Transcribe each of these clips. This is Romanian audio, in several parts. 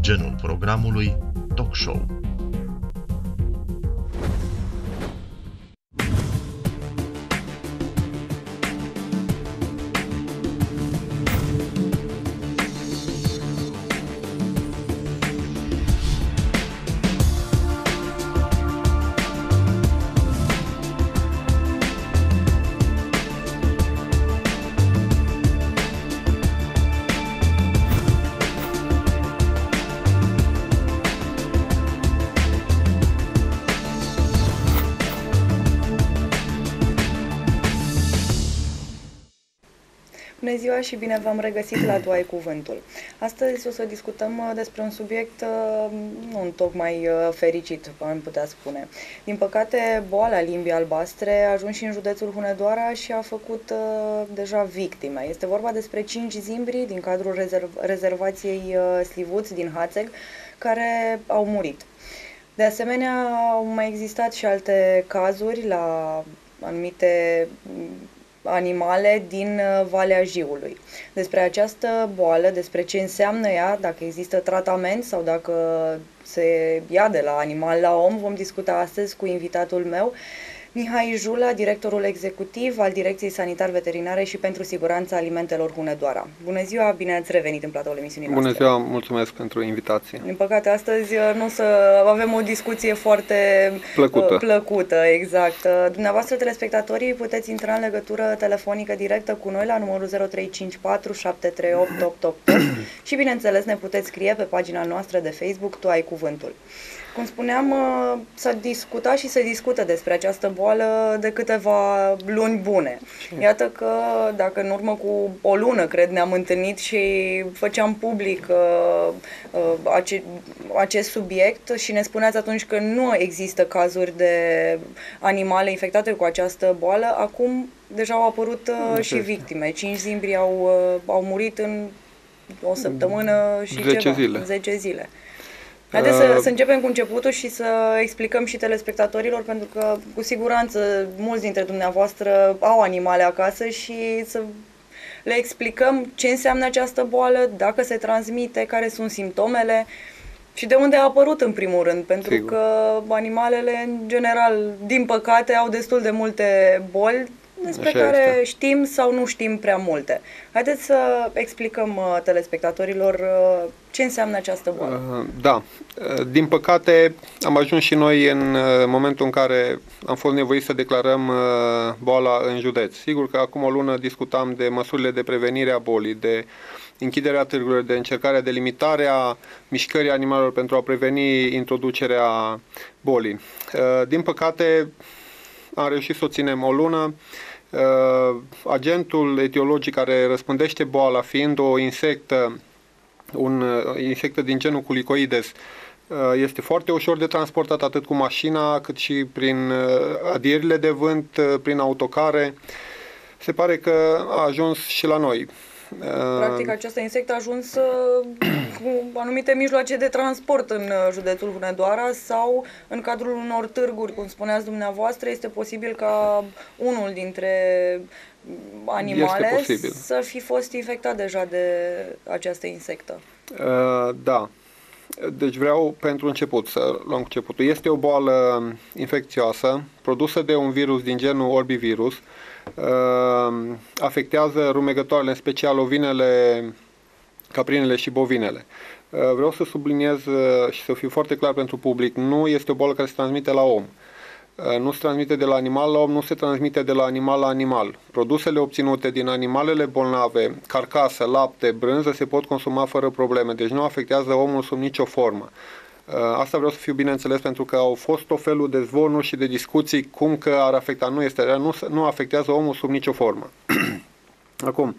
genul programului talk show. Bună ziua și bine v-am regăsit la Tu ai cuvântul. Astăzi o să discutăm despre un subiect nu tocmai fericit, am putea spune. Din păcate, boala limbii albastre a ajuns și în județul Hunedoara și a făcut deja victime. Este vorba despre 5 zimbri din cadrul rezervației Slivuț din Hațeg, care au murit. De asemenea, au mai existat și alte cazuri la anumite animale din Valea Jiului. Despre această boală, despre ce înseamnă ea, dacă există tratament sau dacă se ia de la animal la om, vom discuta astăzi cu invitatul meu, Mihai Jula, directorul executiv al Direcției Sanitar-Veterinare și pentru Siguranța Alimentelor Hunedoara. Bună ziua, bine ați revenit în platoul emisiunii noastre. Bună ziua, mulțumesc pentru invitație. Din păcate, astăzi nu o să avem o discuție foarte plăcută, exact. Dumneavoastră, telespectatorii, puteți intra în legătură telefonică directă cu noi la numărul 0354 738 888 și, bineînțeles, ne puteți scrie pe pagina noastră de Facebook Tu ai cuvântul. Cum spuneam, s-a discutat și se discută despre această boală de câteva luni bune. Iată că dacă în urmă cu o lună, cred, ne-am întâlnit și făceam public acest subiect și ne spuneați atunci că nu există cazuri de animale infectate cu această boală, acum deja au apărut și victime. 5 zimbri au murit în o săptămână și 10 zile. Haideți să începem cu începutul și să explicăm și telespectatorilor, pentru că cu siguranță mulți dintre dumneavoastră au animale acasă și să le explicăm ce înseamnă această boală, dacă se transmite, care sunt simptomele și de unde a apărut în primul rând, pentru că animalele în general, din păcate, au destul de multe boli despre care știm sau nu știm prea multe. Haideți să explicăm telespectatorilor ce înseamnă această boală. Da, din păcate am ajuns și noi în momentul în care am fost nevoiți să declarăm boala în județ. Sigur că acum o lună discutam de măsurile de prevenire a bolii, de închiderea târgurilor, de încercarea de limitare a mișcării animalelor pentru a preveni introducerea bolii. Din păcate am reușit să o ținem o lună. Agentul etiologic care răspândește boala fiind o insectă, din genul Culicoides, este foarte ușor de transportat atât cu mașina cât și prin adierile de vânt, prin autocare. Se pare că a ajuns și la noi. Practic, această insectă a ajuns cu anumite mijloace de transport în județul Hunedoara sau în cadrul unor târguri, cum spuneați dumneavoastră, este posibil ca unul dintre animale să fi fost infectat deja de această insectă. Da. Deci vreau pentru început să luăm începutul. Este o boală infecțioasă produsă de un virus din genul orbivirus. Afectează rumegătoarele, în special ovinele, caprinele și bovinele. Vreau să subliniez și să fiu foarte clar pentru public, nu este o boală care se transmite la om. Nu se transmite de la animal la om, nu se transmite de la animal la animal. Produsele obținute din animalele bolnave, carcasă, lapte, brânză, se pot consuma fără probleme, deci nu afectează omul sub nicio formă. Asta vreau să fiu bineînțeles, pentru că au fost o felul de zvonuri și de discuții cum că ar afecta. Nu este real, nu afectează omul sub nicio formă. Acum,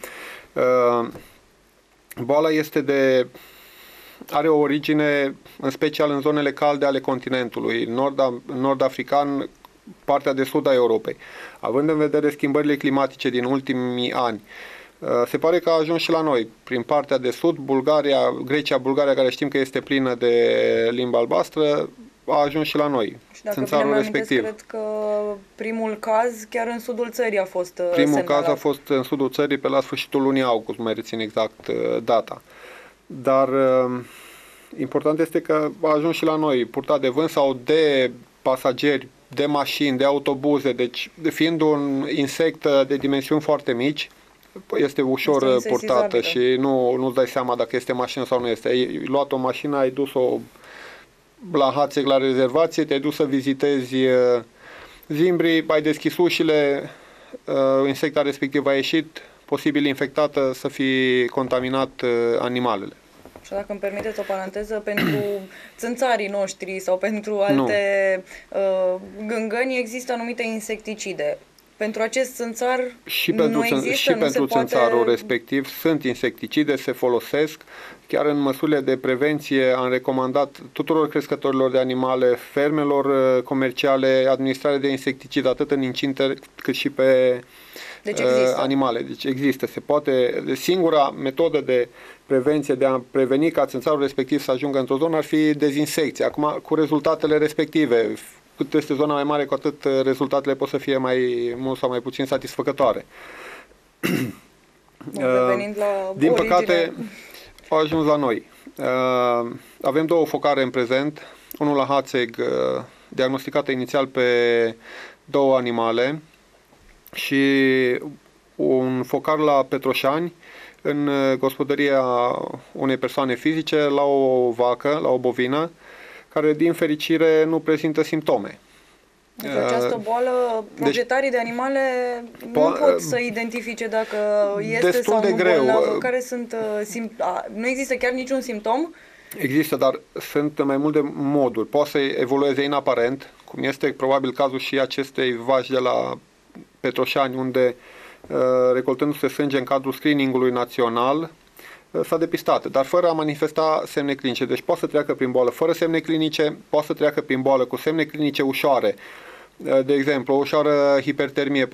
boala are o origine în special în zonele calde ale continentului, nord-african, partea de sud a Europei. Având în vedere schimbările climatice din ultimii ani, se pare că a ajuns și la noi, prin partea de sud, Grecia, Bulgaria, care știm că este plină de limba albastră, a ajuns și la noi. Și dacă bine mă amintesc, cred că primul caz chiar în sudul țării a fost semnalat. Caz a fost în sudul țării pe la sfârșitul lunii august, mai rețin exact data. Dar Important este că a ajuns și la noi, purtat de vânt sau de pasageri, de mașini, de autobuze, deci fiind un insect de dimensiuni foarte mici, este ușor Este purtată insesizabilă. și nu-ți dai seama dacă este mașină sau nu este. Ai luat o mașină, ai dus-o la Hațeg, la rezervație, te-ai dus să vizitezi Zimbrii, ai deschis ușile, insecta respectivă a ieșit, posibil infectată, să fi contaminat animalele. Și dacă îmi permiteți o paranteză, pentru țânțarii noștri sau pentru alte gângăni există anumite insecticide. Pentru acest țânțar nu există, și nu pentru se poate... țânțarul respectiv sunt insecticide, se folosesc. Chiar în măsurile de prevenție am recomandat tuturor crescătorilor de animale, fermelor comerciale, administrare de insecticid atât în incinte cât și pe Deci există. animale. Deci există, se poate. Singura metodă de prevenție, de a preveni ca țânțarul respectiv să ajungă într-o zonă ar fi dezinsecție. Acum, cu rezultatele respective, cât este zona mai mare, cu atât rezultatele pot să fie mai mult sau mai puțin satisfăcătoare. Revenind la Din origine. păcate, au ajuns la noi. Avem două focare în prezent, unul la Hațeg, diagnosticată inițial pe două animale, și un focar la Petroșani, în gospodăria unei persoane fizice, la o vacă, la o bovină, care din fericire nu prezintă simptome. Deci această boală, proprietarii de animale nu pot să identifice dacă este destul sau de nu greu. bolnavă. Care sunt nu există chiar niciun simptom? Există, dar sunt mai multe moduri. Poate să evolueze inaparent, cum este probabil cazul și acestei vaci de la Petroșani, unde recoltându-se sânge în cadrul screeningului național, s-a depistat, dar fără a manifesta semne clinice. Deci poate să treacă prin boală fără semne clinice, poate să treacă prin boală cu semne clinice ușoare. De exemplu, o ușoară hipertermie 41-42,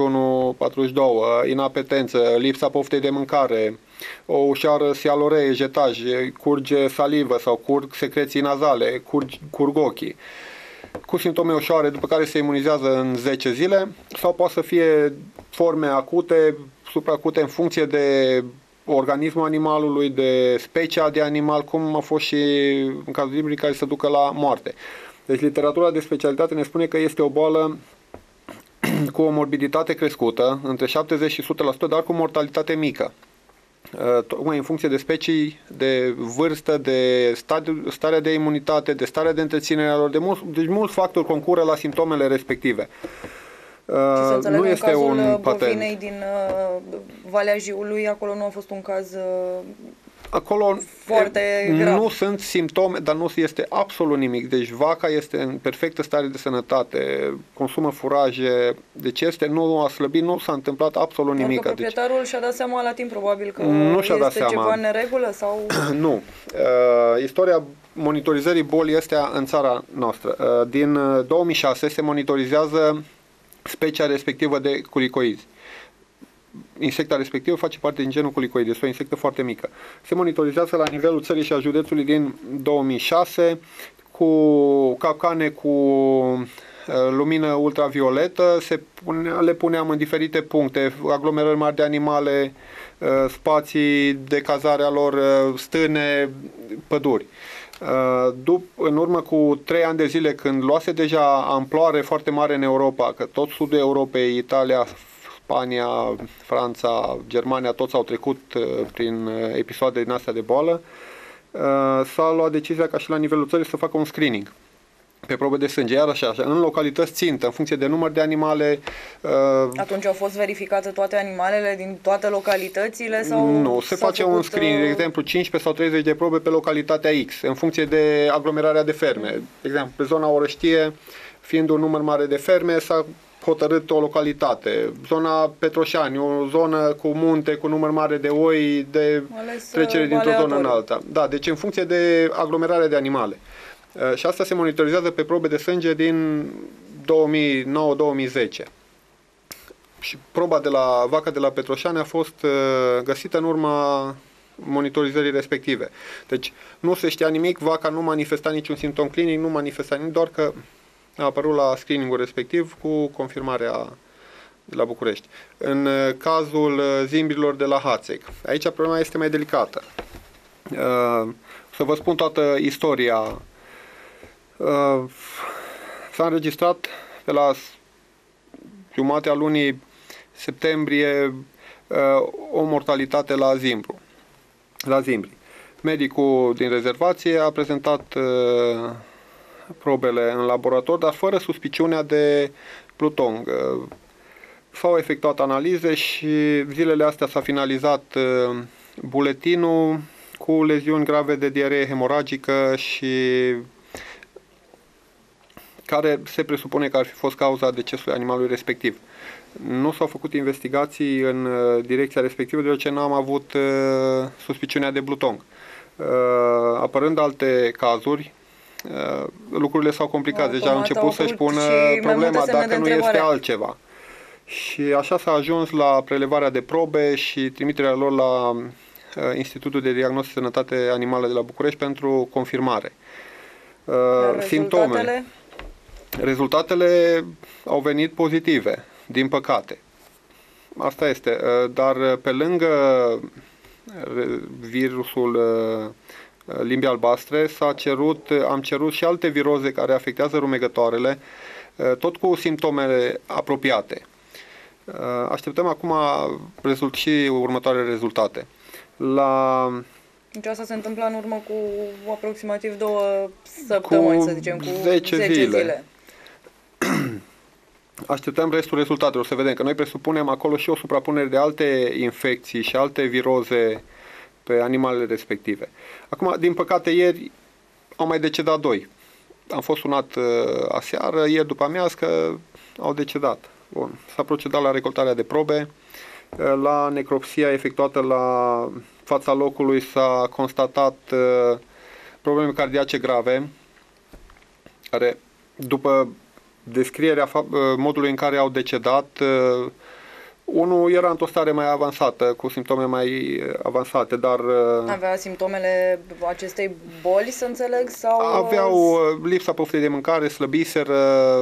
inapetență, lipsa poftei de mâncare, o ușoară sialoree, jetaj, curge salivă sau curg secreții nazale, curg ochii, cu simptome ușoare, după care se imunizează în 10 zile, sau poate să fie forme acute, supraacute, în funcție de organismul animalului, de specia de animal, cum a fost și în cazul Zimbrii, care se ducă la moarte. Deci literatura de specialitate ne spune că este o boală cu o morbiditate crescută, între 70 și 100%, dar cu mortalitate mică. Tocmai în funcție de specii, de vârstă, de starea de imunitate, de starea de întreținere a lor, deci mulți factori concură la simptomele respective. Nu este un bovinei din Valea Jiului, acolo nu a fost un caz acolo foarte grav. Nu sunt simptome, dar nu este absolut nimic. Deci vaca este în perfectă stare de sănătate, consumă furaje, deci nu a slăbit, nu s-a întâmplat absolut nimic. Doar că proprietarul și-a dat seama la timp, probabil, că nu și-a dat seama. Ceva în neregulă? Sau... Nu. Istoria monitorizării bolii astea în țara noastră. Din 2006 se monitorizează specia respectivă de culicoizi. Insecta respectivă face parte din genul Culicoides, este o insectă foarte mică. Se monitorizează la nivelul țării și a județului din 2006 cu capcane cu lumină ultravioletă, le puneam în diferite puncte, aglomerări mari de animale, spații de cazare a lor, stâne, păduri. În urmă cu 3 ani de zile, când luase deja amploare foarte mare în Europa, că tot sudul Europei, Italia, Spania, Franța, Germania, toți au trecut prin episoade din astea de boală, s-a luat decizia ca și la nivelul țării să facă un screening pe probe de sânge, iar așa, în localități țintă, în funcție de număr de animale. Atunci au fost verificate toate animalele din toate localitățile? Sau nu, se face un screening, de exemplu 15 sau 30 de probe pe localitatea X, în funcție de aglomerarea de ferme. De exemplu, pe zona Orăștie, fiind un număr mare de ferme, s-a hotărât o localitate. Zona Petroșani, o zonă cu munte, cu număr mare de oi, de trecere dintr-o zonă în alta. Da, deci în funcție de aglomerarea de animale. Și asta se monitorizează pe probe de sânge din 2009-2010. Și proba de la vaca de la Petroșani a fost găsită în urma monitorizării respective. Deci nu se știa nimic, vaca nu manifesta niciun simptom clinic, nu manifesta nimic, doar că a apărut la screening-ul respectiv cu confirmarea de la București. În cazul zimbrilor de la Hațeg, aici problema este mai delicată. Să vă spun toată istoria. S-a înregistrat pe la jumatea lunii septembrie o mortalitate la Zimbri. Medicul din rezervație a prezentat probele în laborator, dar fără suspiciunea de plutong. S-au efectuat analize și zilele astea s-a finalizat buletinul cu leziuni grave de diaree hemoragică și care se presupune că ar fi fost cauza decesului animalului respectiv. Nu s-au făcut investigații în direcția respectivă, deoarece n-am avut suspiciunea de blutong. Apărând alte cazuri, lucrurile s-au complicat. Deja au început să-și pună problema dacă nu este altceva. Și așa s-a ajuns la prelevarea de probe și trimiterea lor la Institutul de Diagnostic și Sănătate Animală de la București pentru confirmare. Simptomele. Rezultatele au venit pozitive, din păcate. Asta este. Dar pe lângă virusul limbii albastre am cerut și alte viroze care afectează rumegătoarele, tot cu simptomele apropiate. Așteptăm acum și următoarele rezultate. Deci asta se întâmplă în urmă cu aproximativ 2 săptămâni, să zicem, cu 10 zile. Așteptăm restul rezultatelor, să vedem că noi presupunem acolo și o suprapunere de alte infecții și alte viroze pe animalele respective. Acum, din păcate, ieri au mai decedat 2. Am fost sunat aseară, ieri după amiază, că au decedat. Bun. S-a procedat la recoltarea de probe. La necropsia efectuată la fața locului s-a constatat probleme cardiace grave, care, după descrierea modului în care au decedat, unul era într-o stare mai avansată, cu simptome mai avansate, dar... Avea simptomele acestei boli, să înțeleg? Sau... Aveau lipsa poftei de mâncare, slăbiseră,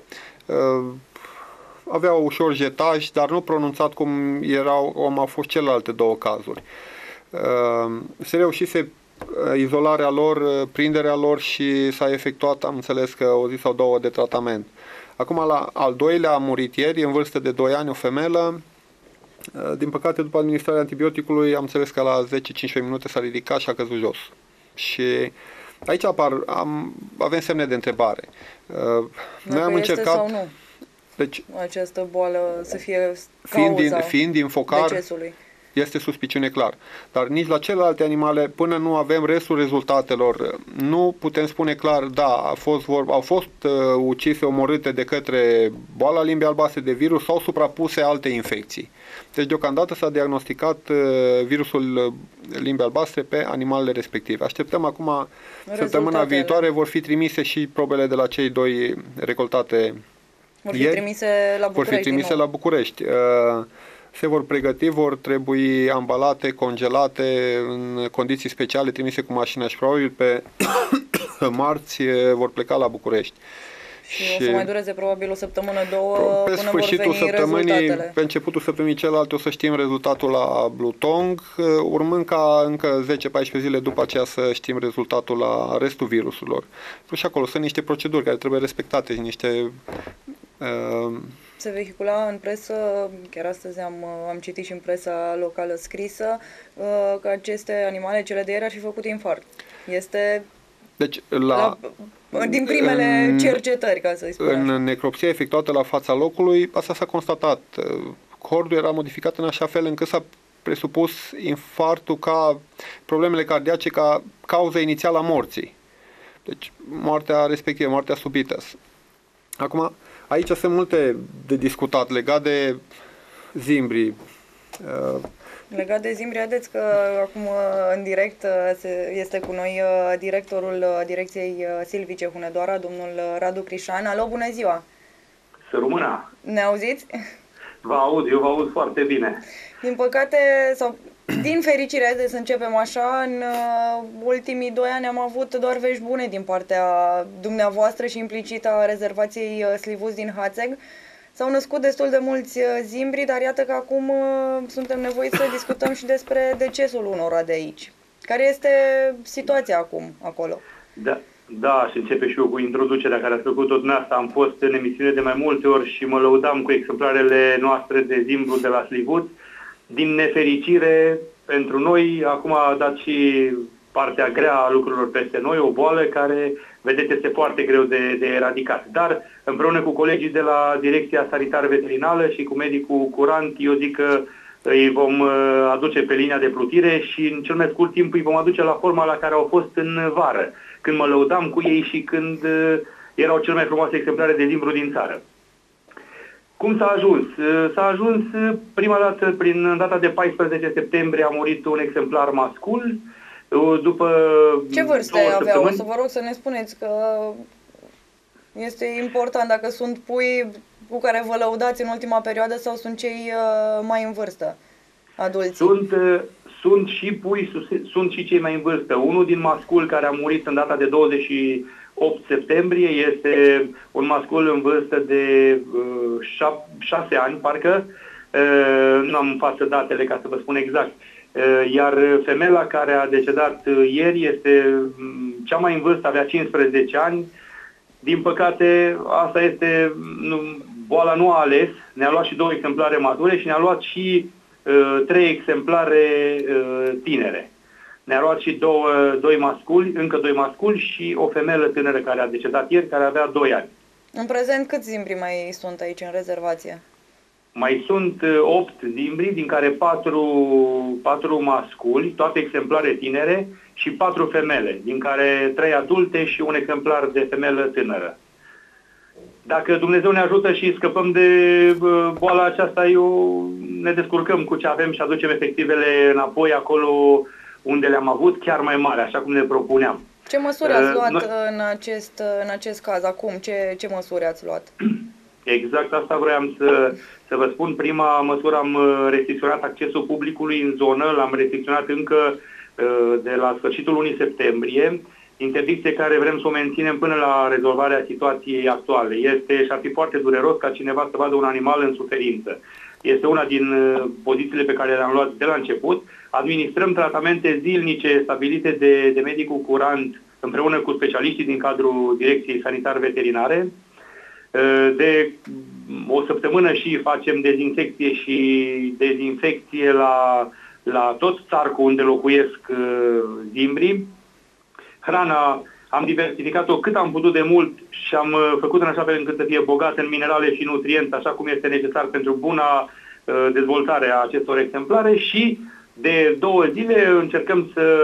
aveau ușor jetaj, dar nu pronunțat cum au fost celelalte 2 cazuri. Se reușise izolarea lor, prinderea lor și s-a efectuat, am înțeles că o zi sau 2 de tratament. Acum, la al 2-lea a murit ieri, în vârstă de 2 ani, o femelă. Din păcate, după administrarea antibioticului, am înțeles că la 10-15 minute s-a ridicat și a căzut jos. Și aici avem semne de întrebare. Noi am încercat... Sau nu? Deci, această boală să fie cauza fiind din focar, decesului. Este suspiciune clar. Dar nici la celelalte animale, până nu avem restul rezultatelor, nu putem spune clar, da, au fost ucise, omorâte de către boala limbii albastre, de virus sau suprapuse alte infecții. Deci, deocamdată s-a diagnosticat virusul limbii albastre pe animalele respective. Așteptăm acum, săptămâna viitoare, vor fi trimise și probele de la cei 2 recoltate vor fi trimise la București. Vor fi trimise la București. Se vor pregăti, vor trebui ambalate, congelate, în condiții speciale, trimise cu mașina și probabil pe marți vor pleca la București. Și o să mai dureze probabil o săptămână, 2 pe până vor veni rezultatele. Pe începutul săptămânii celelalte o să știm rezultatul la blutong, urmând ca încă 10-14 zile după aceea să știm rezultatul la restul virusurilor. Și acolo sunt niște proceduri care trebuie respectate, niște... Se vehicula în presă, chiar astăzi am citit și în presa locală scrisă, că aceste animale, cele de ieri, ar fi făcut infarct. Este deci, din primele cercetări, ca să-i spunem. În necropsia efectuată la fața locului, asta s-a constatat. Cordul era modificat în așa fel încât s-a presupus infarctul ca problemele cardiace ca cauza inițială a morții. Deci, moartea respectivă, moartea subită. Acum, aici sunt multe de discutat legat de Zimbri. Legat de Zimbri, vedeți că acum în direct este cu noi directorul direcției silvice Hunedoara, domnul Radu Crișan. Alo, bună ziua! Să rămână! Ne auziți? Vă aud, eu vă aud foarte bine. Din păcate, sau din fericire, haideți să începem așa, în ultimii 2 ani am avut doar vești bune din partea dumneavoastră și implicit a rezervației Slivuz din Hațeg. S-au născut destul de mulți zimbri, dar iată că acum suntem nevoiți să discutăm și despre decesul unora de aici. Care este situația acum acolo? Da, și începe și eu cu introducerea care ați făcut-o dumneavoastră. Am fost în emisiune de mai multe ori și mă lăudam cu exemplarele noastre de zimbru de la Slivut. Din nefericire, pentru noi, acum a dat și partea grea a lucrurilor peste noi, o boală care, vedeți, este foarte greu de eradicat. Dar, împreună cu colegii de la Direcția Sanitar-Veterinară și cu medicul curant, eu zic că îi vom aduce pe linia de plutire și în cel mai scurt timp îi vom aduce la forma la care au fost în vară, când mă lăudam cu ei și când erau cele mai frumoase exemplare de zimbru din țară. Cum s-a ajuns? S-a ajuns prima dată în data de 14 septembrie a murit un exemplar mascul. După ce vârste aveau? O să vă rog să ne spuneți, că este important dacă sunt pui cu care vă lăudați în ultima perioadă sau sunt cei mai în vârstă, adulți. Sunt și pui, sunt și cei mai în vârstă. Unul din mascul care a murit în data de 28 septembrie este un mascul în vârstă de 6 ani, parcă. Nu am în față datele ca să vă spun exact. Iar femela care a decedat ieri este cea mai în vârstă, avea 15 ani. Din păcate, asta este, boala nu a ales, ne-a luat și 2 exemplare mature și ne-a luat și 3 exemplare tinere. Ne-a luat și încă 2 masculi și o femelă tânără care a decedat ieri, care avea 2 ani. În prezent câți zimbri mai sunt aici în rezervație? Mai sunt 8 zimbri, din care 4 masculi, toate exemplare tinere, și 4 femele, din care 3 adulte și un exemplar de femelă tânără. Dacă Dumnezeu ne ajută și scăpăm de boala aceasta, ne descurcăm cu ce avem și aducem efectivele înapoi acolo unde le-am avut, chiar mai mare, așa cum ne propuneam. Ce măsuri ați luat în acest caz acum? Ce măsuri ați luat? Exact asta vroiam să vă spun. Prima măsură, am restricționat accesul publicului în zonă, l-am restricționat încă de la sfârșitul lunii septembrie, interdicție care vrem să o menținem până la rezolvarea situației actuale. Și ar fi foarte dureros ca cineva să vadă un animal în suferință. Este una din pozițiile pe care le-am luat de la început. Administrăm tratamente zilnice stabilite de medicul curant împreună cu specialiștii din cadrul Direcției Sanitar-Veterinare. De o săptămână și facem dezinsecție și dezinfecție la tot țarcul unde locuiesc zimbrii. Hrana am diversificat-o cât am putut de mult și am făcut în așa fel încât să fie bogată în minerale și nutrienți, așa cum este necesar pentru buna dezvoltare a acestor exemplare, și de 2 zile încercăm să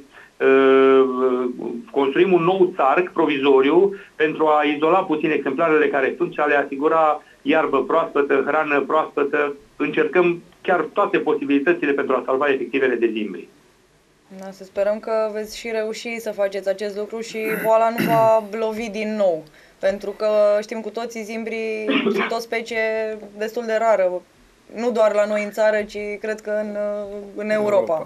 construim un nou țarc provizoriu pentru a izola puțin exemplarele care sunt și a le asigura iarbă proaspătă, hrană proaspătă. Încercăm chiar toate posibilitățile pentru a salva efectivele de zimbri. Da, să sperăm că veți și reuși să faceți acest lucru și boala nu va lovi din nou. Pentru că știm cu toții, zimbrii sunt o specie destul de rară. Nu doar la noi în țară, ci cred că în Europa.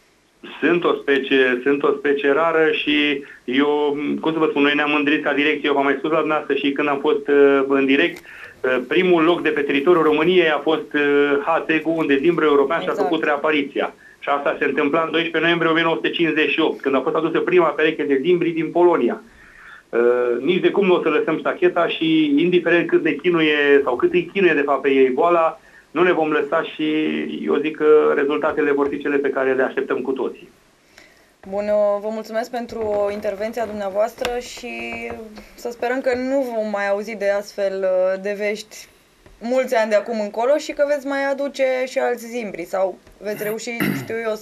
Sunt o specie rară și eu, cum să vă spun, noi ne-am mândrit ca direcție, eu v-am mai spus la dumneavoastră și când am fost în direct, primul loc de pe teritoriul României a fost Hațegu, unde zimbrul european și-a făcut reapariția. Și asta se întâmpla în 12 noiembrie 1958, când a fost adusă prima pereche de zimbri din Polonia. Nici de cum nu o să lăsăm ștacheta și, indiferent cât ne chinuie sau cât îi chinuie de fapt pe ei boala, nu ne vom lăsa și eu zic că rezultatele vor fi cele pe care le așteptăm cu toții. Bun, vă mulțumesc pentru intervenția dumneavoastră și să sperăm că nu vom mai auzi de astfel de vești mulți ani de acum încolo și că veți mai aduce și alți zimbri sau veți reuși, știu eu,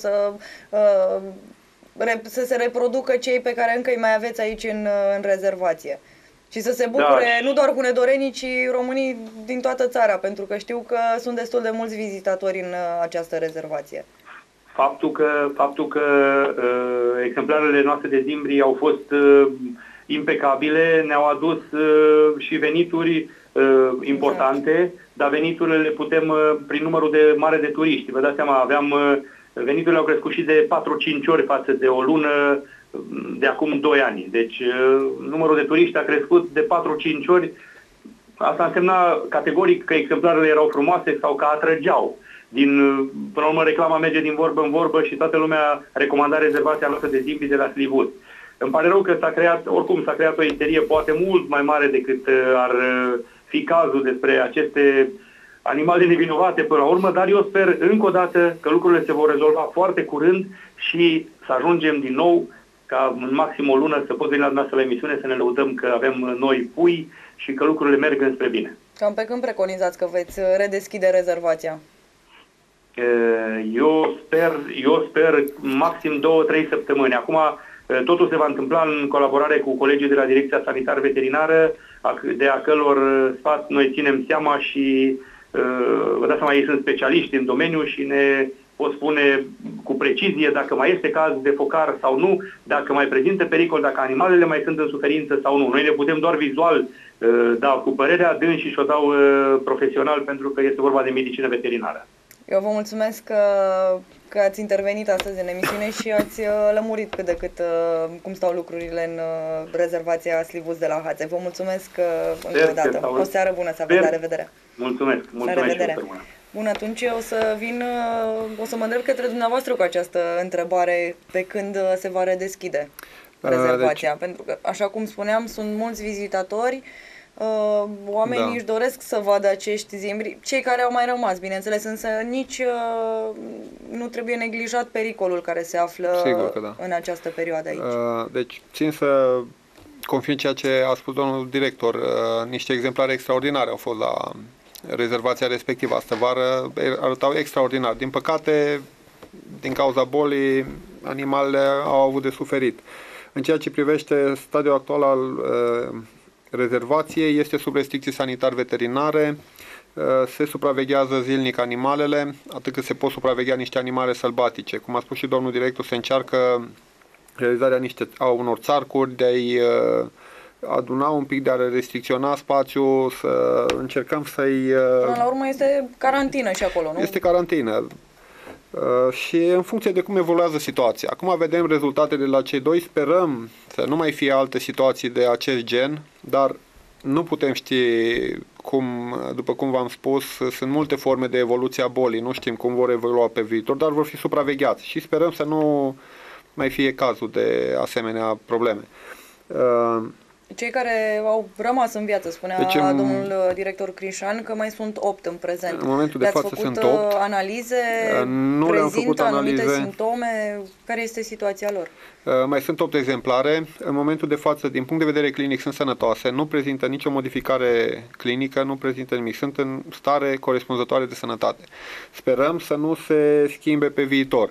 să se reproducă cei pe care încă îi mai aveți aici în rezervație. Și să se bucure nu doar hunedorenii, ci românii din toată țara, pentru că știu că sunt destul de mulți vizitatori în această rezervație. Faptul că exemplarele noastre de zimbri au fost impecabile, ne-au adus și venituri importante, exact. Dar veniturile le putem prin numărul de mare de turiști. Vă dați seama, veniturile au crescut și de 4-5 ori față de o lună de acum 2 ani. Deci numărul de turiști a crescut de 4-5 ori. Asta însemna categoric că exemplarele erau frumoase sau că atrăgeau. Până la urmă, reclama merge din vorbă în vorbă și toată lumea recomanda rezervația noastră de Zimbi de la Slivus. Îmi pare rău că s-a creat o isterie poate mult mai mare decât ar fi cazul despre aceste animale nevinovate până la urmă, dar eu sper încă o dată că lucrurile se vor rezolva foarte curând și să ajungem din nou ca în maxim o lună să pot veni la dumneavoastră la emisiune să ne lăudăm că avem noi pui și că lucrurile merg înspre bine. Cam pe când preconizați că veți redeschide rezervația? Eu sper maxim 2-3 săptămâni. Acum totul se va întâmpla în colaborare cu colegii de la Direcția Sanitar-Veterinară, de a căror sfat noi ținem seama și vă dați seama, ei sunt specialiști în domeniu și ne pot spune cu precizie dacă mai este caz de focar sau nu, dacă mai prezintă pericol, dacă animalele mai sunt în suferință sau nu. Noi ne putem doar vizual da cu părerea, dânsii și o dau profesional pentru că este vorba de medicină veterinară. Eu vă mulțumesc că ați intervenit astăzi în emisiune și ați lămurit cât de cât cum stau lucrurile în rezervația Slivus de la Hațe. Vă mulțumesc încă o dată. O seară bună să aveți, la revedere! Mulțumesc! La revedere! Bun, atunci o să mă îndrept către dumneavoastră cu această întrebare pe când se va redeschide rezervația. Pentru că, așa cum spuneam, sunt mulți vizitatori, oamenii își doresc să vadă acești zimbri, cei care au mai rămas, bineînțeles, însă nici nu trebuie neglijat pericolul care se află în această perioadă aici. Deci, țin să confirm ceea ce a spus domnul director. Niște exemplare extraordinare au fost la rezervația respectivă. Astă vară arătau extraordinar. Din păcate, din cauza bolii, animalele au avut de suferit. În ceea ce privește stadiul actual al rezervației, este sub restricții sanitar-veterinare, se supraveghează zilnic animalele, atât cât se pot supraveghea niște animale sălbatice. Cum a spus și domnul director, se încearcă realizarea a unor țarcuri, de a-i aduna un pic, de a restricționa spațiul, să încercăm să-i... Până la urmă este carantină și acolo, nu? Este carantină. Și în funcție de cum evoluează situația. Acum vedem rezultate de la cei doi, sperăm să nu mai fie alte situații de acest gen, dar nu putem ști după cum v-am spus, sunt multe forme de evoluție a bolii, nu știm cum vor evolua pe viitor, dar vor fi supravegheați și sperăm să nu mai fie cazul de asemenea probleme. Cei care au rămas în viață, spunea domnul director Crișan, că mai sunt 8 în prezent. În momentul de față sunt 8. Analize? Nu le-am făcut analize. Anumite simptome? Care este situația lor? Mai sunt 8 exemplare. În momentul de față, din punct de vedere clinic, sunt sănătoase. Nu prezintă nicio modificare clinică, nu prezintă nimic. Sunt în stare corespunzătoare de sănătate. Sperăm să nu se schimbe pe viitor.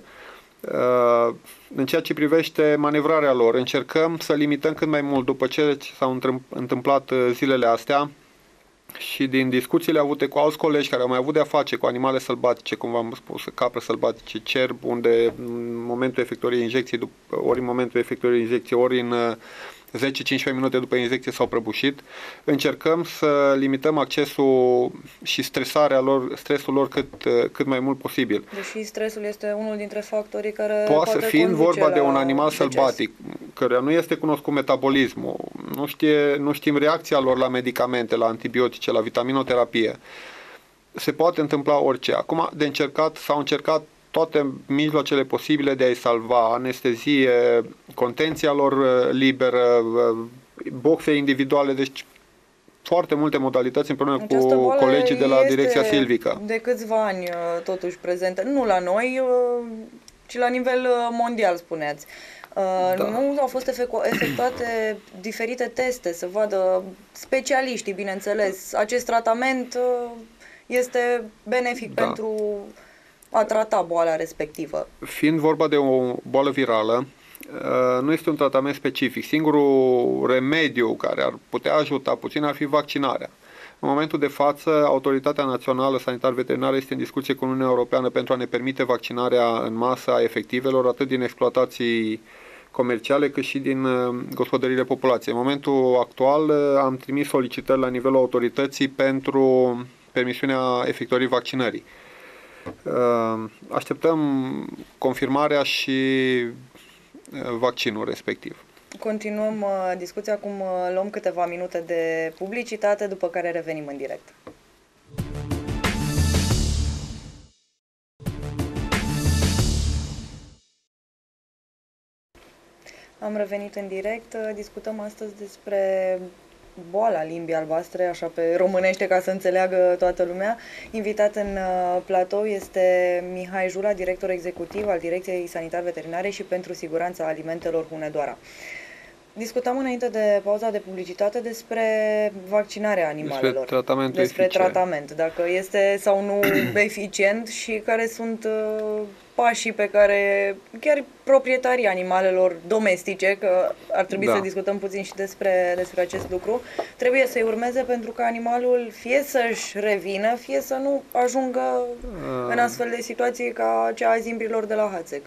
În ceea ce privește manevrarea lor, încercăm să limităm cât mai mult după ce s-au întâmplat zilele astea și din discuțiile avute cu alți colegi care au mai avut de-a face cu animale sălbatice, cum v-am spus, capre sălbatice, cerb, unde în momentul efectuării injecției, ori în momentul efectuării injecției, ori în 10-15 minute după injecție s-au prăbușit, încercăm să limităm accesul și stresul lor cât mai mult posibil. Deși stresul este unul dintre factorii care poate fiind vorba de un animal sălbatic, căruia nu este cunoscut metabolismul, nu știm reacția lor la medicamente, la antibiotice, la vitaminoterapie, se poate întâmpla orice. Acum, s-au încercat toate mijloacele posibile de a-i salva, anestezie, contenția lor liberă, boxe individuale, deci foarte multe modalități împreună cu colegii de la Direcția Silvică. De câțiva ani totuși prezentă, nu la noi, ci la nivel mondial, spuneați. Nu au fost efectuate diferite teste să vadă specialiștii, bineînțeles. Acest tratament este benefic pentru a trata boala respectivă. Fiind vorba de o boală virală, nu este un tratament specific. Singurul remediu care ar putea ajuta puțin ar fi vaccinarea. În momentul de față, Autoritatea Națională Sanitar-Veterinară este în discuție cu Uniunea Europeană pentru a ne permite vaccinarea în masă a efectivelor, atât din exploatații comerciale, cât și din gospodăriile populației. În momentul actual am trimis solicitări la nivelul autorității pentru permisiunea efectuării vaccinării. Așteptăm confirmarea și vaccinul respectiv. Continuăm discuția, acum luăm câteva minute de publicitate, după care revenim în direct. Am revenit în direct. Discutăm astăzi despre boala limbii albastre, așa pe românește ca să înțeleagă toată lumea. Invitat în platou este Mihai Jula, director executiv al Direcției Sanitar-Veterinare și pentru Siguranța Alimentelor Hunedoara. Discutam înainte de pauza de publicitate despre vaccinarea animalelor. Despre tratament, dacă este sau nu eficient și care sunt pașii pe care chiar proprietarii animalelor domestice, că ar trebui să discutăm puțin și despre acest lucru, trebuie să-i urmeze pentru că animalul fie să-și revină, fie să nu ajungă în astfel de situații ca cea a zimbrilor de la Hațeg.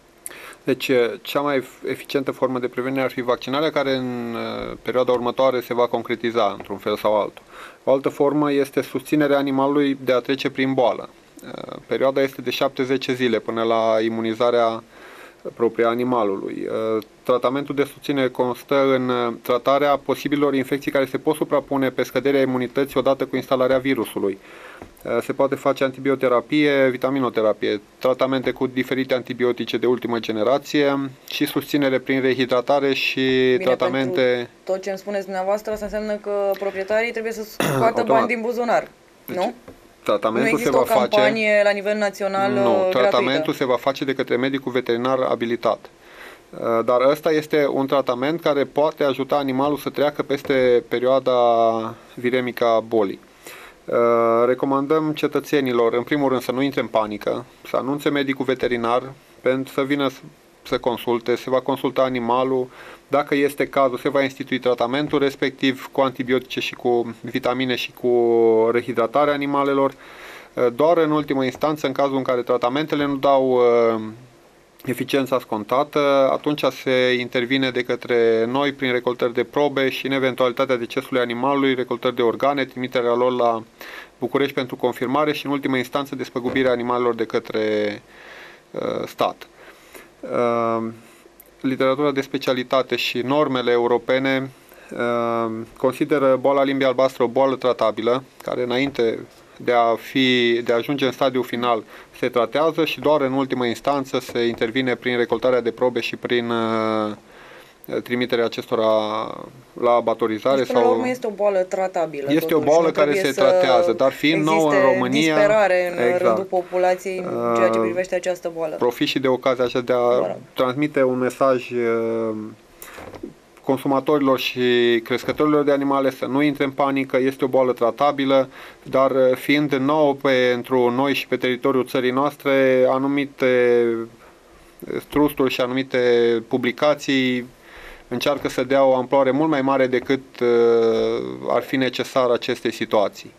Deci, cea mai eficientă formă de prevenire ar fi vaccinarea, care în perioada următoare se va concretiza într-un fel sau altul. O altă formă este susținerea animalului de a trece prin boală. Perioada este de 7-10 zile până la imunizarea proprie a animalului. Tratamentul de susținere constă în tratarea posibilor infecții care se pot suprapune pe scăderea imunității odată cu instalarea virusului. Se poate face antibioterapie, vitaminoterapie, tratamente cu diferite antibiotice de ultimă generație și susținere prin rehidratare și tratamente... Tot ce îmi spuneți dumneavoastră, asta înseamnă că proprietarii trebuie să scoată bani din buzunar, nu? Tratamentul nu există se va o campanie la nivel național gratuită. Tratamentul se va face de către medicul veterinar abilitat. Dar ăsta este un tratament care poate ajuta animalul să treacă peste perioada viremică a bolii. Recomandăm cetățenilor, în primul rând, să nu intre în panică, să anunțe medicul veterinar pentru să vină să consulte, se va consulta animalul, dacă este cazul, se va institui tratamentul respectiv cu antibiotice și cu vitamine și cu rehidratarea animalelor. Doar în ultimă instanță, în cazul în care tratamentele nu dau eficiența scontată, atunci se intervine de către noi prin recoltări de probe și în eventualitatea decesului animalului, recoltări de organe, trimiterea lor la București pentru confirmare și în ultimă instanță despăgubirea animalelor de către stat. Literatura de specialitate și normele europene consideră boala limbii albastre o boală tratabilă, care înainte de a ajunge în stadiul final se tratează și doar în ultimă instanță se intervine prin recoltarea de probe și prin trimiterea acestora la abatorizare. Deci, până la urmă este o boală tratabilă. Este o boală care se tratează, dar fiind nouă în România... disperare în rândul populației în ceea ce privește această boală. Profit și de ocazia așa de a transmite un mesaj consumatorilor și crescătorilor de animale să nu intre în panică, este o boală tratabilă, dar fiind nouă pentru noi și pe teritoriul țării noastre, anumite trusturi și anumite publicații încearcă să dea o amploare mult mai mare decât ar fi necesar acestei situații.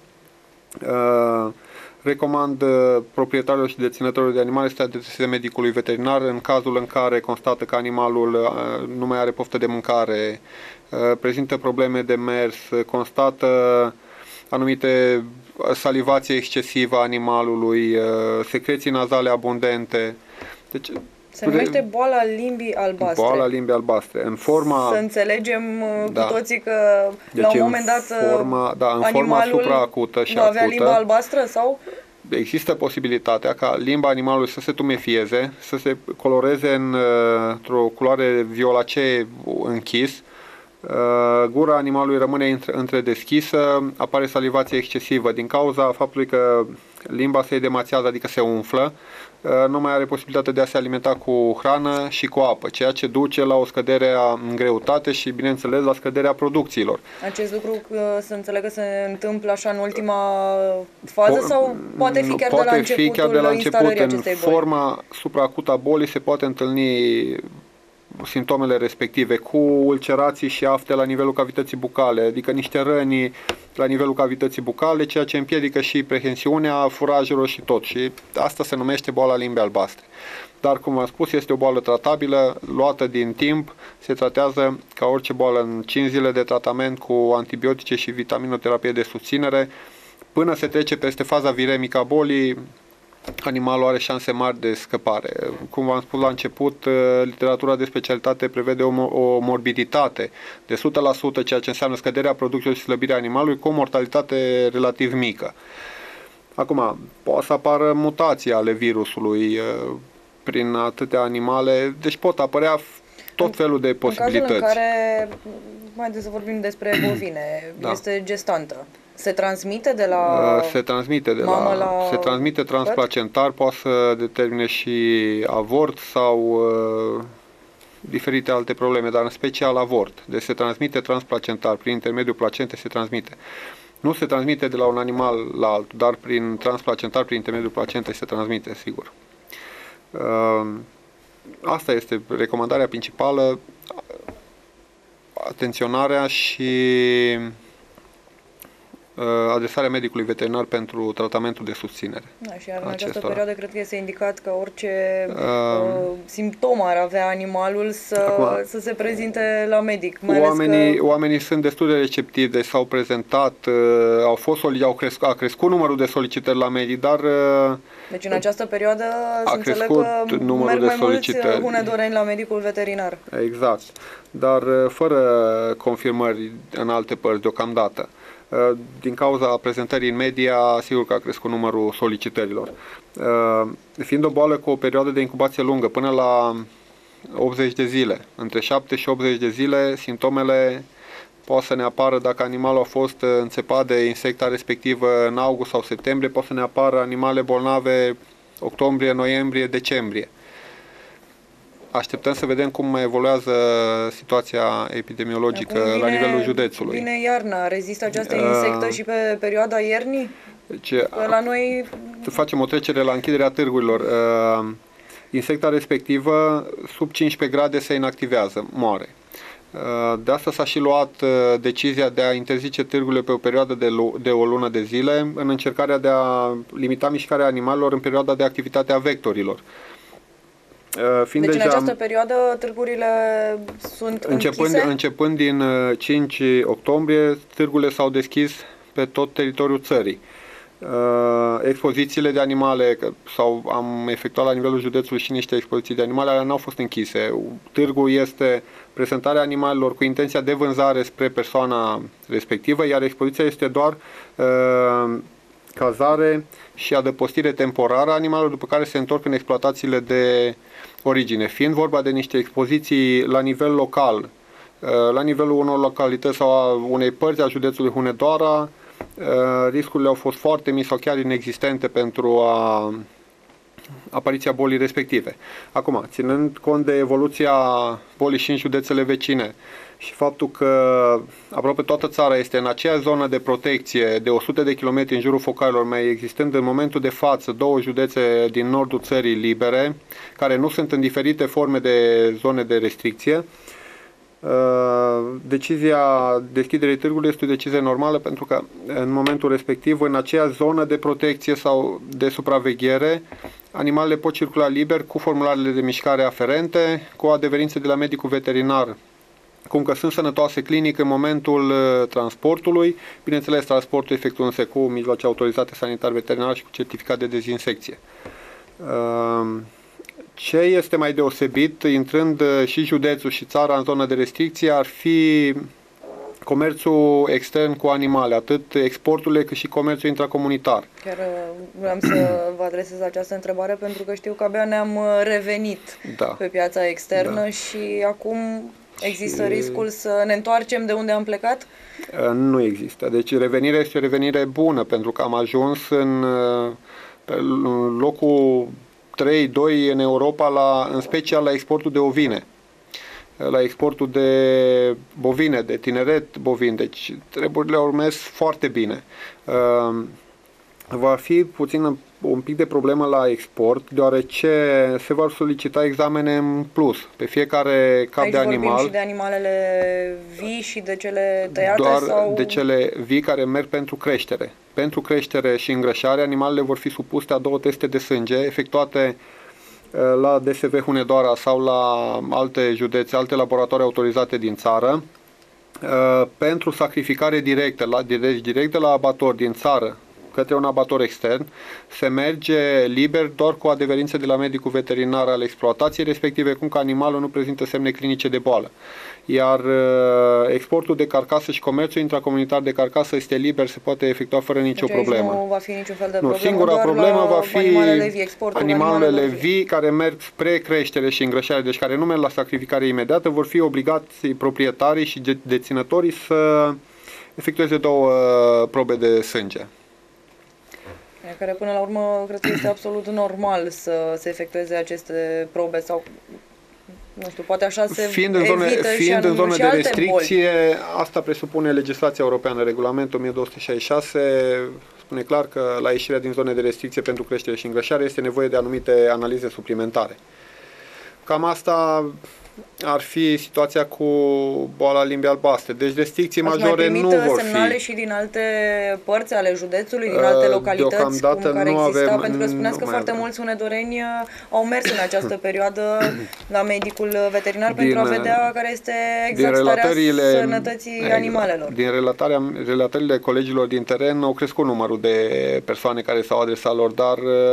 Recomand proprietarilor și deținătorilor de animale să adreseze medicului veterinar în cazul în care constată că animalul nu mai are poftă de mâncare, prezintă probleme de mers, constată anumite salivație excesivă a animalului, secreții nazale abundente. Deci, se numește boala limbii albastre. Boala limbii albastre. În forma... Să înțelegem cu toții că la un moment dat în forma supraacută și nu avea limba albastră sau... Există posibilitatea ca limba animalului să se tumefieze, să se coloreze într-o culoare violacee închis, gura animalului rămâne întredeschisă, apare salivație excesivă din cauza faptului că limba se edemațiază, adică se umflă, nu mai are posibilitatea de a se alimenta cu hrană și cu apă, ceea ce duce la o scădere în greutate și, bineînțeles, la scăderea producțiilor. Acest lucru, să înțeleg că se întâmplă așa în ultima fază sau poate fi chiar de la început, în forma supraacută a bolii se poate întâlni simptomele respective cu ulcerații și afte la nivelul cavității bucale, adică niște răni la nivelul cavității bucale, ceea ce împiedică și prehensiunea furajelor și tot. Și asta se numește boala limbii albastre. Dar, cum am spus, este o boală tratabilă, luată din timp, se tratează ca orice boală în 5 zile de tratament cu antibiotice și vitaminoterapie de susținere. Până se trece peste faza viremică a bolii, animalul are șanse mari de scăpare. Cum v-am spus la început, literatura de specialitate prevede o morbiditate de 100%, ceea ce înseamnă scăderea producției și slăbirea animalului, cu o mortalitate relativ mică. Acum, poate să apară mutații ale virusului prin atâtea animale, deci pot apărea tot felul de posibilități. În cazul în care, haideți să vorbim despre bovine, este gestantă, se transmite de la se transmite mamă la se transmite transplacentar, poate să determine și avort sau diferite alte probleme, dar în special avort. Deci se transmite transplacentar, prin intermediul placentei se transmite. Nu se transmite de la un animal la altul, dar prin transplacentar, prin intermediul placentei se transmite, sigur. Asta este recomandarea principală, atenționarea și adresarea medicului veterinar pentru tratamentul de susținere. Da, și în această perioadă cred că este indicat că orice simptom ar avea animalul să se prezinte la medic. Oamenii sunt destul de receptivi, deci s-au prezentat, a crescut numărul de solicitări la medic, dar deci în această perioadă să înțeleg că merg mai mulți hunedoreni la medicul veterinar. Exact, dar fără confirmări în alte părți deocamdată. Din cauza prezentării în media, sigur că a crescut numărul solicitărilor. Fiind o boală cu o perioadă de incubație lungă, până la 80 de zile, între 7 și 80 de zile, simptomele poate să ne apară dacă animalul a fost înțepat de insecta respectivă în august sau septembrie, poate să ne apară animale bolnave octombrie, noiembrie, decembrie. Așteptăm să vedem cum evoluează situația epidemiologică la nivelul județului. Vine iarna, rezistă această insectă și pe perioada iernii? Deci, la noi facem o trecere la închiderea târgurilor. Insecta respectivă, sub 15 grade, se inactivează, moare. De asta s-a și luat decizia de a interzice târgurile pe o perioadă de o lună de zile, în încercarea de a limita mișcarea animalelor în perioada de activitate a vectorilor. Deci în această perioadă târgurile sunt închise? Începând din 5 octombrie, târgurile s-au deschis pe tot teritoriul țării. Expozițiile de animale, am efectuat la nivelul județului și niște expoziții de animale, ale n-au fost închise. Târgul este prezentarea animalelor cu intenția de vânzare spre persoana respectivă, iar expoziția este doar cazare și adăpostire temporară a animalelor, după care se întorc în exploatațiile de origine. Fiind vorba de niște expoziții la nivel local, la nivelul unor localități sau a unei părți a județului Hunedoara, riscurile au fost foarte mici sau chiar inexistente pentru apariția bolii respective. Acum, ținând cont de evoluția bolii și în județele vecine și faptul că aproape toată țara este în aceeași zonă de protecție de 100 de kilometri în jurul focalelor, mai existând în momentul de față două județe din nordul țării libere, care nu sunt în diferite forme de zone de restricție, decizia deschiderii târgului este o decizie normală, pentru că în momentul respectiv, în aceeași zonă de protecție sau de supraveghere, animalele pot circula liber cu formularele de mișcare aferente, cu adeverințe de la medicul veterinar, cum că sunt sănătoase clinic în momentul transportului, bineînțeles transportul efectuându-se cu mijloace autorizate sanitar-veterinar și cu certificat de dezinsecție. Ce este mai deosebit, intrând și județul și țara în zonă de restricție, ar fi comerțul extern cu animale, atât exporturile cât și comerțul intracomunitar. Chiar vreau să vă adresez această întrebare pentru că știu că abia ne-am revenit pe piața externă și acum există riscul să ne întoarcem de unde am plecat? Nu există. Deci revenirea este o revenire bună, pentru că am ajuns în locul 3-2 în Europa, în special la exportul de ovine, la exportul de bovine, de tineret bovin. Deci treburile au mers foarte bine. Va fi un pic de problemă la export, deoarece se vor solicita examene în plus pe fiecare cap de animal. Aici vorbim și de animalele vii și de cele tăiate? Doar sau de cele vii care merg pentru creștere. Pentru creștere și îngrășare, animalele vor fi supuse a 2 teste de sânge efectuate la DSV Hunedoara sau la alte județe, alte laboratoare autorizate din țară, pentru sacrificare directă, direct de la abator din țară către un abator extern, se merge liber doar cu adeverință de la medicul veterinar al exploatației respective, cum că animalul nu prezintă semne clinice de boală. Iar exportul de carcasă și comerțul intracomunitar de carcasă este liber, se poate efectua fără nicio problemă. Nu va fi niciun fel de nu, problemă, singura problemă va fi animalele vii care merg spre creștere și îngrășare, deci care nu merg la sacrificare imediată, vor fi obligați proprietarii și deținătorii să efectueze 2 probe de sânge. Care până la urmă cred că este absolut normal să se efectueze aceste probe sau nu știu, poate așa se fiind în zone de restricție, asta presupune legislația europeană, regulamentul 1266 spune clar că la ieșirea din zone de restricție pentru creștere și îngrășare este nevoie de anumite analize suplimentare. Cam asta ar fi situația cu boala limbii albastre. Deci restricții majore nu vor fi. Semnale și din alte părți ale județului, din alte localități cum care exista, pentru că spuneați că foarte mulți unedoreni au mers în această perioadă la medicul veterinar pentru a vedea care este exact starea sănătății animalelor. Din relatările colegilor din teren au crescut numărul de persoane care s-au adresat lor, dar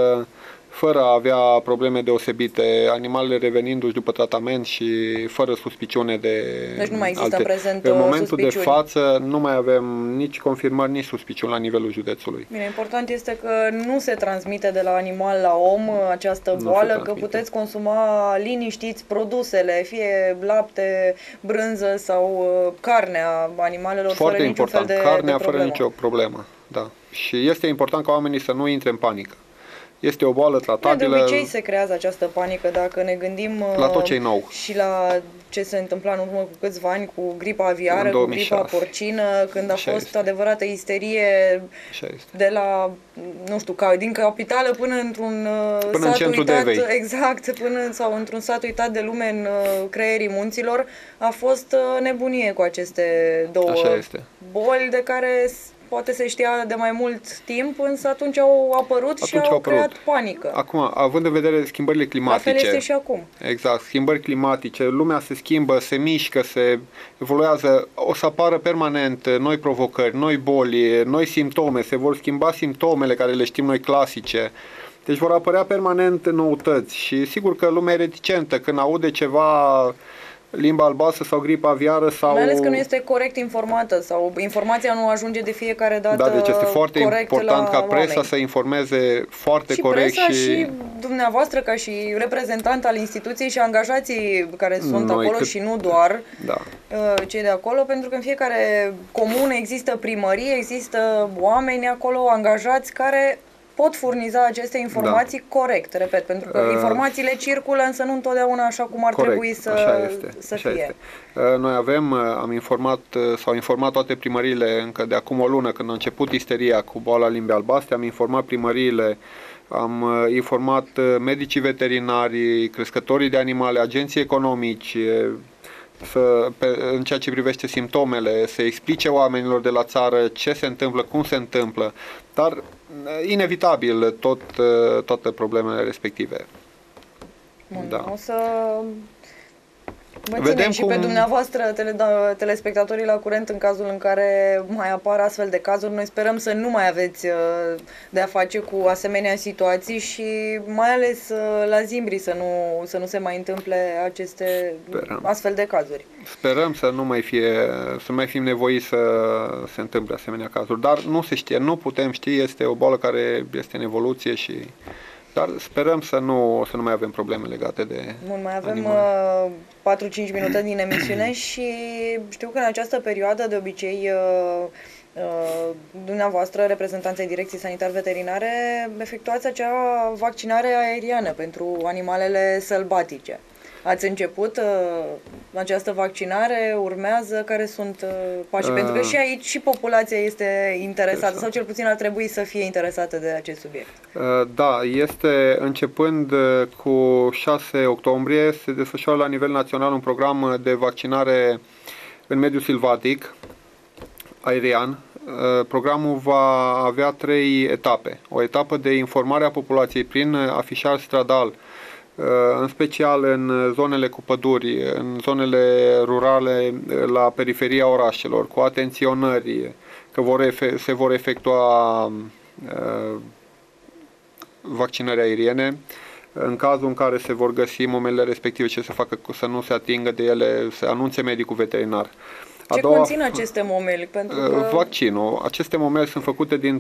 fără a avea probleme deosebite, animalele revenindu-și după tratament și fără suspiciune de deci nu mai există alte. Prezent în momentul suspiciuni. De față nu mai avem nici confirmări, nici suspiciuni la nivelul județului. Bine, important este că nu se transmite de la animal la om această boală, că puteți consuma liniștiți produsele, fie lapte, brânză sau carnea animalelor foarte fără important, niciun fel de carnea problemă. fără nicio problemă. Da. Și este important ca oamenii să nu intre în panică. Este o boală tratabilă. De obicei se creează această panică dacă ne gândim la tot ce-i nou. Și la ce se întâmpla în urmă cu câțiva ani cu gripa aviară, cu gripa porcină, când a fost adevărată isterie de la, nu știu, din capitală până într-un sat uitat, exact, sau într-un sat uitat de lume în creierii munților, a fost nebunie cu aceste două boli de care poate se știa de mai mult timp, însă atunci au apărut și au creat panică. Acum, având în vedere schimbările climatice... La fel este și acum. Exact, schimbări climatice, lumea se schimbă, se mișcă, se evoluează, o să apară permanent noi provocări, noi boli, noi simptome, se vor schimba simptomele care le știm noi clasice. Deci vor apărea permanent noutăți și sigur că lumea e reticentă când aude ceva... limba albastră sau gripa aviară sau... Mai ales că nu este corect informată sau informația nu ajunge de fiecare dată. Da, deci este foarte important ca presa oameni. să informeze foarte corect presa și dumneavoastră ca și reprezentant al instituției și angajații care sunt acolo și nu doar cei de acolo, pentru că în fiecare comună există primărie, există oameni acolo angajați care pot furniza aceste informații corect, repet, pentru că informațiile circulă, însă nu întotdeauna așa cum ar trebui să fie. Noi am informat toate primăriile încă de acum o lună, când a început isteria cu boala limbii albastre, am informat primăriile, am informat medicii veterinari, crescătorii de animale, agenții economici, în ceea ce privește simptomele, să explice oamenilor de la țară ce se întâmplă, cum se întâmplă, dar inevitabil toate problemele respective. Bun, o să vă ținem și pe dumneavoastră, telespectatorii, la curent în cazul în care mai apar astfel de cazuri. Noi sperăm să nu mai aveți de a face cu asemenea situații și mai ales la Zimbri să nu se mai întâmple aceste astfel de cazuri. Sperăm să nu mai fim nevoiți să se întâmple asemenea cazuri, dar nu se știe, nu putem ști, este o boală care este în evoluție și... Dar sperăm să nu mai avem probleme legate de Bun, mai avem 4-5 minute din emisiune și știu că în această perioadă, de obicei, dumneavoastră, reprezentanții Direcției Sanitar-Veterinare, efectuați acea vaccinare aeriană pentru animalele sălbatice. Ați început această vaccinare, urmează, care sunt pașii? Pentru că și aici și populația este interesată, sau cel puțin ar trebui să fie interesată de acest subiect. Da, este începând cu 6 octombrie, se desfășoară la nivel național un program de vaccinare în mediul silvatic, aerian. Programul va avea 3 etape. O etapă de informare a populației prin afișaj stradal, în special în zonele cu păduri, în zonele rurale, la periferia orașelor, cu atenționări, că se vor efectua vaccinări aeriene. În cazul în care se vor găsi momelele respective, ce să facă să nu se atingă de ele, să anunțe medicul veterinar. Ce conțin aceste momeli? Pentru că... Vaccinul. Aceste momeli sunt făcute din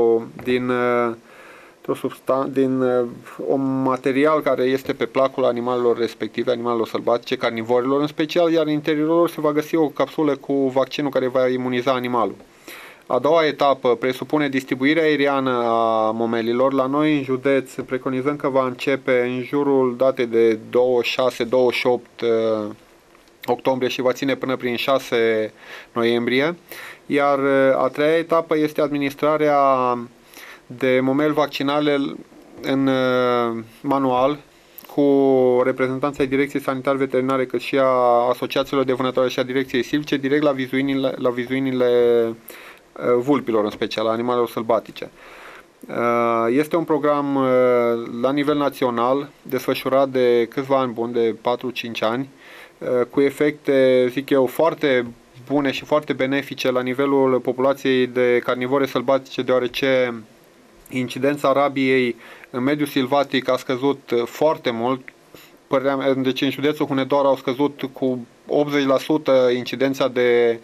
un material care este pe placul animalelor respective, animalelor sălbatice, carnivorilor în special, iar în interiorul lor se va găsi o capsulă cu vaccinul care va imuniza animalul. A doua etapă presupune distribuirea aeriană a momelilor. La noi în județ preconizăm că va începe în jurul datei de 26-28 octombrie și va ține până prin 6 noiembrie. Iar a treia etapă este administrarea de momeli vaccinale în manual cu reprezentanța Direcției Sanitar Veterinare, cât și a asociațiilor de vânătoare și a Direcției Silvice, direct la vizuinile vulpilor, în special, a animalelor sălbatice. Este un program la nivel național, desfășurat de câțiva ani buni, de 4-5 ani, cu efecte, zic eu, foarte bune și foarte benefice la nivelul populației de carnivore sălbatice, deoarece incidența rabiei în mediul silvatic a scăzut foarte mult. Deci în județul Hunedoara au scăzut cu 80% incidența de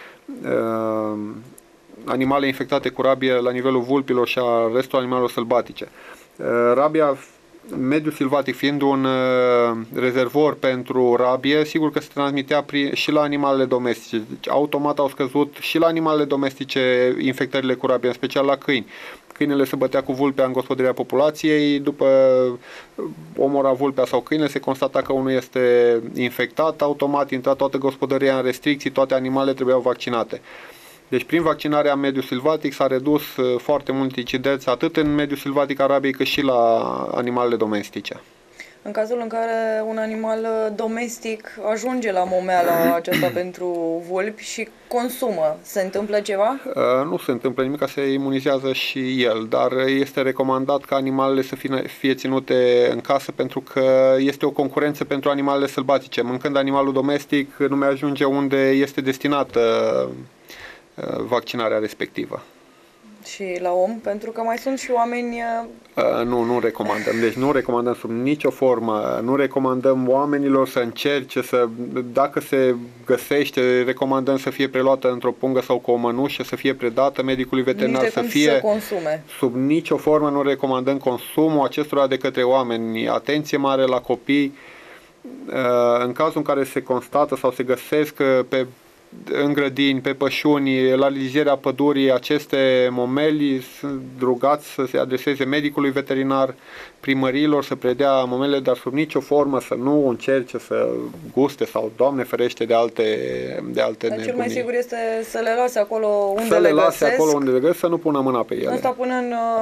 animale infectate cu rabie la nivelul vulpilor și a restul animalelor sălbatice. Rabia, mediul silvatic fiind un rezervor pentru rabie, sigur că se transmitea și la animalele domestice. Deci, automat au scăzut și la animalele domestice infectările cu rabie, în special la câini. Câinele se bătea cu vulpea în gospodăria populației, după omora vulpea sau câine, se constata că unul este infectat, automat intra toată gospodăria în restricții, toate animalele trebuiau vaccinate. Deci prin vaccinarea în mediul silvatic s-a redus foarte mult incidența atât în mediul silvatic a rabiei cât și la animalele domestice. În cazul în care un animal domestic ajunge la momeala aceasta pentru vulpi și consumă, se întâmplă ceva? Nu se întâmplă nimic, se imunizează și el, dar este recomandat ca animalele să fie ținute în casă pentru că este o concurență pentru animalele sălbatice. Mâncând animalul domestic nu mai ajunge unde este destinată vaccinarea respectivă. Și la om? Pentru că mai sunt și oameni... Nu recomandăm. Deci nu recomandăm sub nicio formă. Nu recomandăm oamenilor să încerce dacă se găsește, recomandăm să fie preluată într-o pungă sau cu o mănușă, să fie predată medicului veterinar, să consume. Sub nicio formă nu recomandăm consumul acestora de către oameni. Atenție mare la copii. În cazul în care se constată sau se găsesc în grădini, pe pășuni, la lizierea pădurii, aceste momeli sunt rugați să se adreseze medicului veterinar, primăriilor, să predea momele, dar sub nicio formă să nu încerce să guste sau, Doamne ferește, de alte nebunii. Cel mai sigur este să le lase acolo unde le găsesc. Acolo unde le găsesc, să nu pună mâna pe ele. Asta până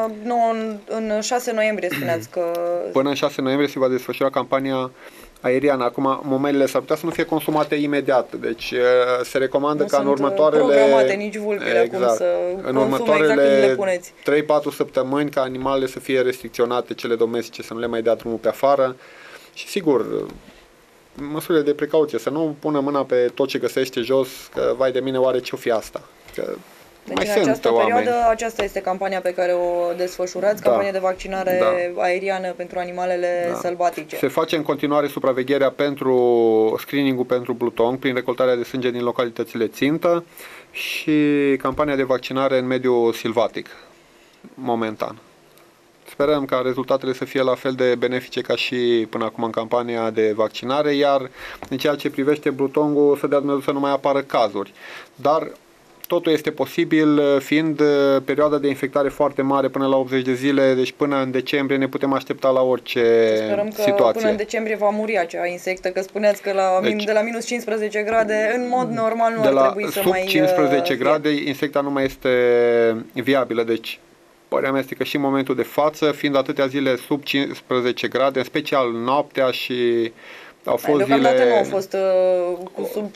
în 6 noiembrie spuneați că... Până în 6 noiembrie se va desfășura campania aeriană. Acum, momelele s-ar putea să nu fie consumate imediat, deci se recomandă ca în următoarele... Nu sunt programate nici vulpile, exact, cum să în următoarele exact când le puneți. 3-4 săptămâni ca animalele să fie restricționate, cele domestice, să nu le mai dea drumul pe afară și sigur, măsurile de precauție, să nu pună mâna pe tot ce găsește jos, că vai de mine, oare ce-o fi asta? Că deci în această perioadă, aceasta este campania pe care o desfășurați, campania de vaccinare aeriană pentru animalele sălbatice. Se face în continuare supravegherea pentru screening-ul pentru bluetongue prin recoltarea de sânge din localitățile țintă și campania de vaccinare în mediul silvatic, momentan. Sperăm ca rezultatele să fie la fel de benefice ca și până acum în campania de vaccinare, iar în ceea ce privește bluetongue-ul, să dea Dumnezeu să nu mai apară cazuri. Dar totul este posibil, fiind perioada de infectare foarte mare până la 80 de zile, deci până în decembrie ne putem aștepta la orice situație. Sperăm că până în decembrie va muri acea insectă, că spuneați că de la minus 15 grade, în mod normal nu ar trebui să mai... Sub 15 grade, insecta nu mai este viabilă, deci părerea mea este că și în momentul de față, fiind atâtea zile sub 15 grade, în special noaptea și... Au fost deocamdată nu au fost cu sub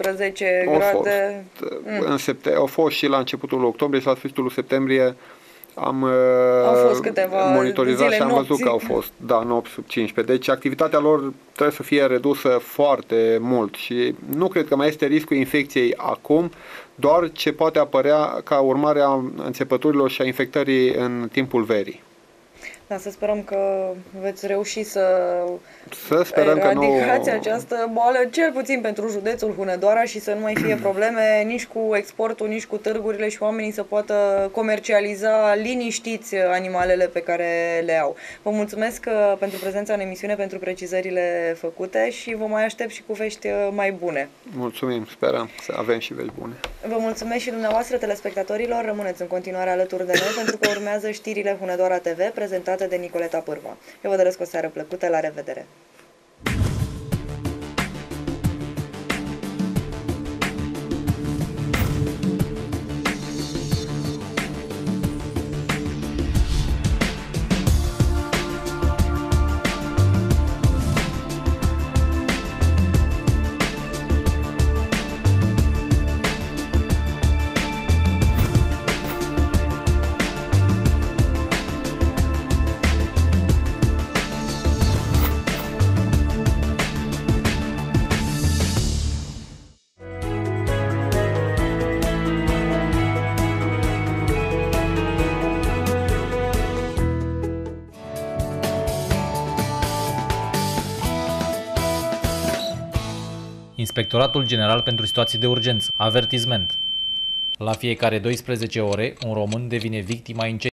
15 grade. Au fost și la începutul octombrie și la sfârșitul septembrie Au fost câteva monitorizat zile și am văzut nopți. că au fost, da, 9 sub 15. Deci activitatea lor trebuie să fie redusă foarte mult și nu cred că mai este riscul infecției acum, doar ce poate apărea ca urmare a înțepăturilor și a infectării în timpul verii. Da, să sperăm că veți reuși să Sperăm că eradicați această boală, cel puțin pentru județul Hunedoara, și să nu mai fie probleme nici cu exportul, nici cu târgurile și oamenii să poată comercializa liniștiți animalele pe care le au. Vă mulțumesc pentru prezența în emisiune, pentru precizările făcute și vă mai aștept și cu vești mai bune. Mulțumim, sperăm să avem și vești bune. Vă mulțumesc și dumneavoastră, telespectatorilor, rămâneți în continuare alături de noi pentru că urmează știrile Hunedoara TV prezentate de Nicoleta Pârva. Eu vă doresc o seară plăcută, la revedere! Inspectoratul General pentru Situații de Urgență. Avertisment. La fiecare 12 ore, un român devine victima incendiului.